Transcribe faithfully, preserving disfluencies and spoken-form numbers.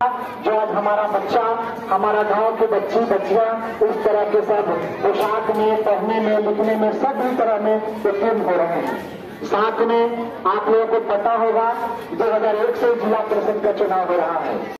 जो आज हमारा बच्चा, हमारा गांव के बच्ची बच्चियां इस तरह के सब पोशाक में, पढ़ने में, लिखने में सभी तरह में उत्तीर्ण हो रहे हैं। साथ में आप लोगों को पता होगा दो हजार एक से जिला परिषद का चुनाव हो रहा है।